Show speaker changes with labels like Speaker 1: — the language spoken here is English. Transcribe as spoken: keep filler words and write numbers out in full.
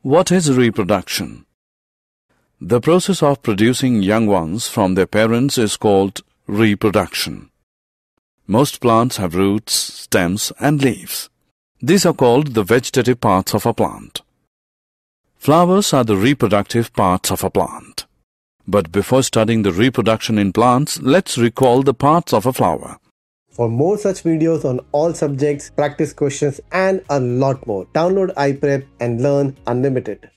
Speaker 1: What is reproduction? The process of producing young ones from their parents is called reproduction. Most plants have roots, stems, and leaves. These are called the vegetative parts of a plant. Flowers are the reproductive parts of a plant. But before studying the reproduction in plants, let's recall the parts of a flower.
Speaker 2: For more such videos on all subjects, practice questions, and a lot more, download iPrep and learn unlimited.